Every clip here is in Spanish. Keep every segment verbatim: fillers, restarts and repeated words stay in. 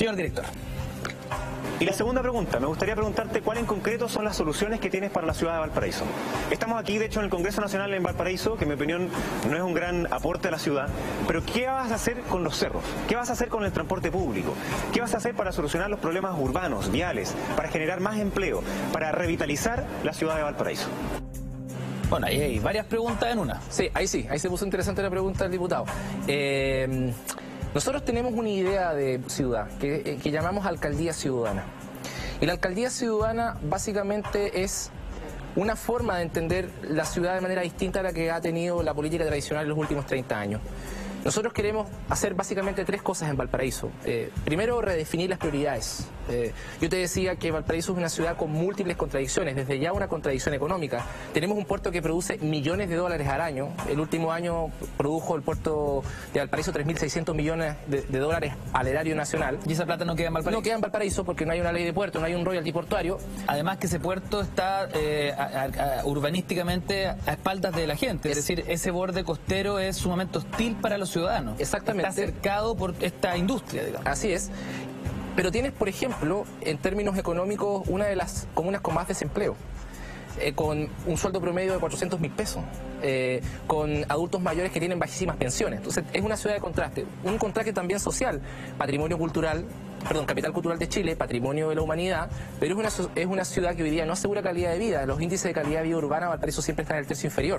Señor director. Y la segunda pregunta, me gustaría preguntarte cuál en concreto son las soluciones que tienes para la ciudad de Valparaíso. Estamos aquí, de hecho, en el Congreso Nacional en Valparaíso, que en mi opinión no es un gran aporte a la ciudad, pero ¿qué vas a hacer con los cerros? ¿Qué vas a hacer con el transporte público? ¿Qué vas a hacer para solucionar los problemas urbanos, viales, para generar más empleo, para revitalizar la ciudad de Valparaíso? Bueno, ahí hay varias preguntas en una. Sí, ahí sí, ahí se puso interesante la pregunta del diputado. Eh... Nosotros tenemos una idea de ciudad que, que llamamos alcaldía ciudadana. Y la alcaldía ciudadana básicamente es una forma de entender la ciudad de manera distinta a la que ha tenido la política tradicional en los últimos treinta años. Nosotros queremos hacer básicamente tres cosas en Valparaíso. Eh, primero, redefinir las prioridades. Eh, yo te decía que Valparaíso es una ciudad con múltiples contradicciones, desde ya una contradicción económica. Tenemos un puerto que produce millones de dólares al año. El último año produjo el puerto de Valparaíso tres mil seiscientos millones de, de dólares al erario nacional. ¿Y esa plata no queda en Valparaíso? No queda en Valparaíso porque no hay una ley de puerto, no hay un royalty portuario. Además que ese puerto está eh, a, a, a, urbanísticamente a espaldas de la gente. Es, es decir, ese borde costero es sumamente hostil para los ciudadanos. Exactamente. Está cercado por esta industria, digamos. Así es. Pero tienes, por ejemplo, en términos económicos, una de las comunas con más desempleo. Eh, con un sueldo promedio de cuatrocientos mil pesos, eh, con adultos mayores que tienen bajísimas pensiones. Entonces es una ciudad de contraste, un contraste también social, patrimonio cultural, perdón, capital cultural de Chile, patrimonio de la humanidad, pero es una, es una ciudad que hoy día no asegura calidad de vida. Los índices de calidad de vida urbana, Valparaíso siempre están en el tercio inferior.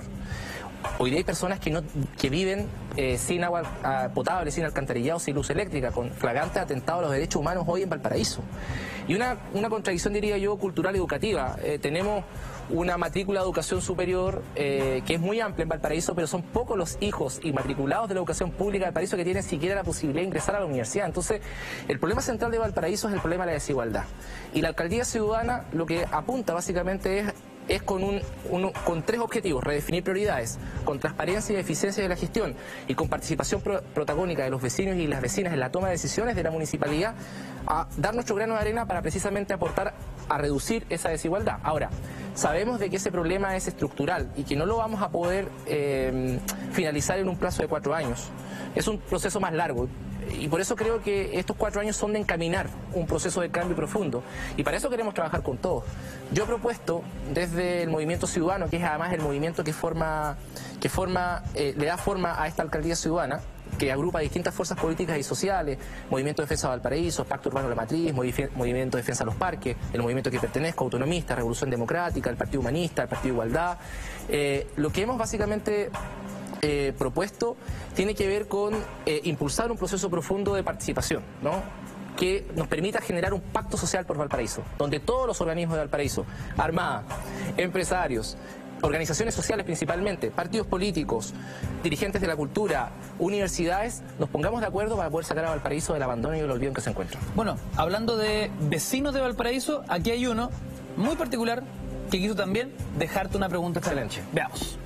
Hoy día hay personas que, no, que viven eh, sin agua uh, potable, sin alcantarillado, sin luz eléctrica, con flagrantes atentados a los derechos humanos hoy en Valparaíso. Y una, una contradicción, diría yo, cultural educativa. Eh, tenemos una matrícula de educación superior eh, que es muy amplia en Valparaíso, pero son pocos los hijos inmatriculados de la educación pública de Valparaíso que tienen siquiera la posibilidad de ingresar a la universidad. Entonces, el problema central de Valparaíso es el problema de la desigualdad. Y la alcaldía ciudadana lo que apunta básicamente es es con, un, un, con tres objetivos: redefinir prioridades, con transparencia y eficiencia de la gestión y con participación pro, protagónica de los vecinos y las vecinas en la toma de decisiones de la municipalidad, a dar nuestro grano de arena para precisamente aportar a reducir esa desigualdad. Ahora, sabemos de que ese problema es estructural y que no lo vamos a poder eh, finalizar en un plazo de cuatro años. Es un proceso más largo. Y por eso creo que estos cuatro años son de encaminar un proceso de cambio profundo. Y para eso queremos trabajar con todos. Yo he propuesto desde el Movimiento Ciudadano, que es además el movimiento que forma, que forma, eh, le da forma a esta alcaldía ciudadana, que agrupa distintas fuerzas políticas y sociales: Movimiento de Defensa de Valparaíso, Pacto Urbano de la Matriz, Movimiento de Defensa de los Parques, el movimiento que pertenezco, Autonomista, Revolución Democrática, el Partido Humanista, el Partido Igualdad. Eh, lo que hemos básicamente Eh, propuesto tiene que ver con eh, impulsar un proceso profundo de participación, ¿no?, que nos permita generar un pacto social por Valparaíso, donde todos los organismos de Valparaíso, Armada, empresarios, organizaciones sociales principalmente, partidos políticos, dirigentes de la cultura, universidades, nos pongamos de acuerdo para poder sacar a Valparaíso del abandono y del olvido en que se encuentra. Bueno, hablando de vecinos de Valparaíso, aquí hay uno muy particular que quiso también dejarte una pregunta excelente. Veamos.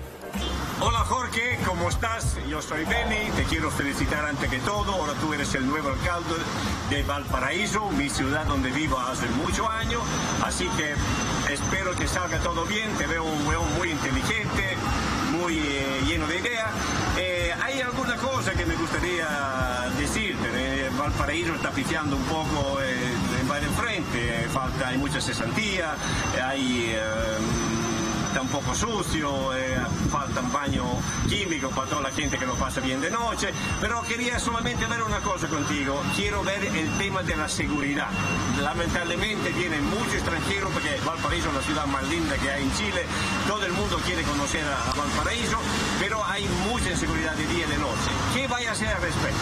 Hola Jorge, ¿cómo estás? Yo soy Benny, te quiero felicitar ante que todo. Ahora tú eres el nuevo alcalde de Valparaíso, mi ciudad donde vivo hace muchos años, así que espero que salga todo bien. Te veo un weón muy inteligente, muy eh, lleno de ideas. Eh, hay alguna cosa que me gustaría decirte. Eh, Valparaíso está pifiando un poco eh, en va de frente, falta, hay mucha cesantía, hay... Eh, está un poco sucio, eh, falta un baño químico para toda la gente que lo pasa bien de noche, pero quería solamente ver una cosa contigo. Quiero ver el tema de la seguridad. Lamentablemente vienen muchos extranjeros, porque Valparaíso es la ciudad más linda que hay en Chile, todo el mundo quiere conocer a Valparaíso, pero hay mucha inseguridad de día y de noche. ¿Qué vaya a hacer al respecto?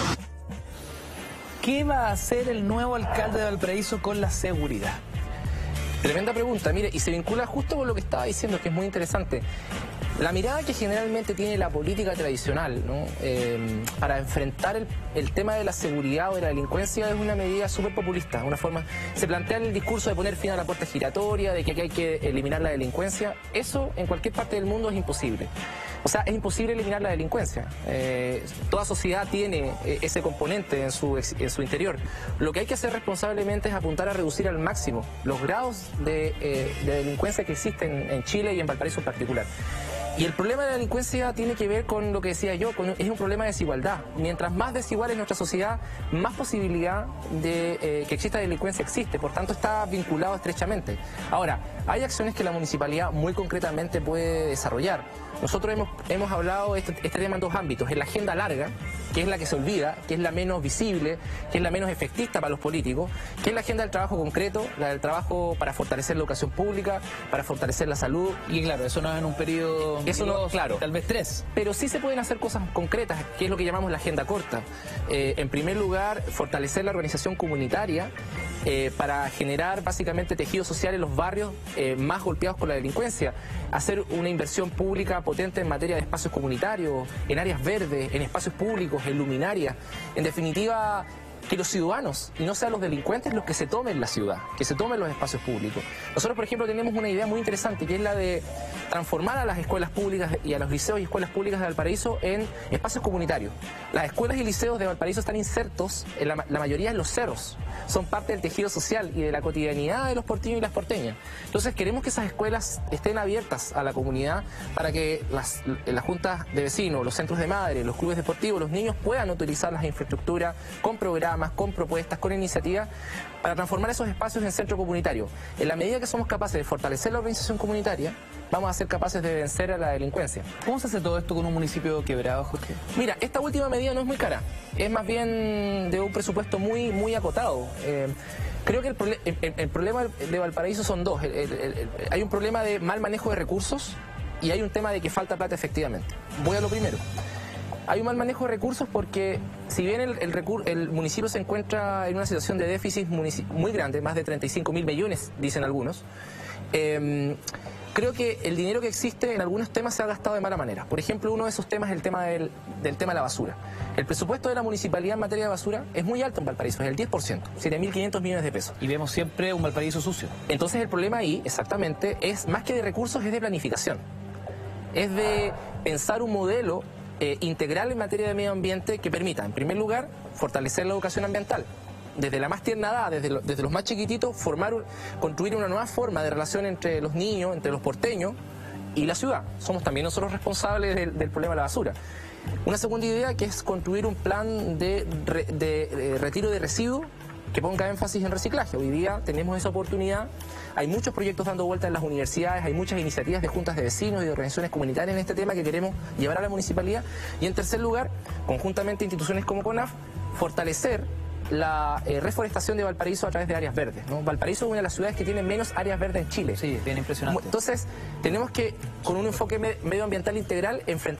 ¿Qué va a hacer el nuevo alcalde de Valparaíso con la seguridad? Tremenda pregunta, mire, y se vincula justo con lo que estaba diciendo, que es muy interesante. La mirada que generalmente tiene la política tradicional, ¿no?, eh, para enfrentar el, el tema de la seguridad o de la delincuencia es una medida súper populista. Una forma, se plantea el discurso de poner fin a la puerta giratoria, de que aquí hay que eliminar la delincuencia. Eso en cualquier parte del mundo es imposible. O sea, es imposible eliminar la delincuencia. Eh, toda sociedad tiene eh, ese componente en su, en su interior. Lo que hay que hacer responsablemente es apuntar a reducir al máximo los grados de, eh, de delincuencia que existen en Chile y en Valparaíso en particular. Y el problema de la delincuencia tiene que ver con lo que decía yo, con, es un problema de desigualdad. Mientras más desigual es nuestra sociedad, más posibilidad de eh, que exista delincuencia existe. Por tanto, está vinculado estrechamente. Ahora, hay acciones que la municipalidad muy concretamente puede desarrollar. Nosotros hemos, hemos hablado de este, este tema en dos ámbitos. En la agenda larga, que es la que se olvida, que es la menos visible, que es la menos efectista para los políticos, que es la agenda del trabajo concreto, la del trabajo para fortalecer la educación pública, para fortalecer la salud. Y claro, eso no es en un periodo, eso no, dos, claro, tal vez tres. Pero sí se pueden hacer cosas concretas, que es lo que llamamos la agenda corta. Eh, en primer lugar, fortalecer la organización comunitaria eh, para generar básicamente tejido social en los barrios eh, más golpeados por la delincuencia. Hacer una inversión pública potente en materia de espacios comunitarios, en áreas verdes, en espacios públicos, en luminarias. En definitiva, que los ciudadanos, y no sean los delincuentes, los que se tomen la ciudad, que se tomen los espacios públicos. Nosotros, por ejemplo, tenemos una idea muy interesante, que es la de transformar a las escuelas públicas y a los liceos y escuelas públicas de Valparaíso en espacios comunitarios. Las escuelas y liceos de Valparaíso están insertos, en la, la mayoría en los cerros, son parte del tejido social y de la cotidianidad de los porteños y las porteñas. Entonces queremos que esas escuelas estén abiertas a la comunidad para que las, las juntas de vecinos, los centros de madre, los clubes deportivos, los niños puedan utilizar las infraestructuras con programas, con propuestas, con iniciativas para transformar esos espacios en centro comunitario. En la medida que somos capaces de fortalecer la organización comunitaria, vamos a ser capaces de vencer a la delincuencia. ¿Cómo se hace todo esto con un municipio quebrado, Jorge? Mira, esta última medida no es muy cara, es más bien de un presupuesto muy, muy acotado. Eh, creo que el, prole el, el problema de Valparaíso son dos. El, el, el, el, hay un problema de mal manejo de recursos y hay un tema de que falta plata efectivamente. Voy a lo primero. Hay un mal manejo de recursos porque si bien el, el, el municipio se encuentra en una situación de déficit muy grande, más de treinta y cinco mil millones, dicen algunos, eh, creo que el dinero que existe en algunos temas se ha gastado de mala manera. Por ejemplo, uno de esos temas es el tema del, del tema de la basura. El presupuesto de la municipalidad en materia de basura es muy alto en Valparaíso, es el diez por ciento, siete mil quinientos millones de pesos. Y vemos siempre un Valparaíso sucio. Entonces el problema ahí, exactamente, es más que de recursos, es de planificación. Es de pensar un modelo Eh, integral en materia de medio ambiente que permita, en primer lugar, fortalecer la educación ambiental. Desde la más tierna edad, desde, lo, desde los más chiquititos, formar, un, construir una nueva forma de relación entre los niños, entre los porteños y la ciudad. Somos también nosotros responsables del, del problema de la basura. Una segunda idea que es construir un plan de, de, de, de retiro de residuos que ponga énfasis en reciclaje. Hoy día tenemos esa oportunidad, hay muchos proyectos dando vueltas en las universidades, hay muchas iniciativas de juntas de vecinos y de organizaciones comunitarias en este tema que queremos llevar a la municipalidad. Y en tercer lugar, conjuntamente instituciones como CONAF, fortalecer la eh, reforestación de Valparaíso a través de áreas verdes, ¿no? Valparaíso es una de las ciudades que tiene menos áreas verdes en Chile. Sí, bien impresionante. Entonces, tenemos que, con un enfoque medioambiental integral, enfrentar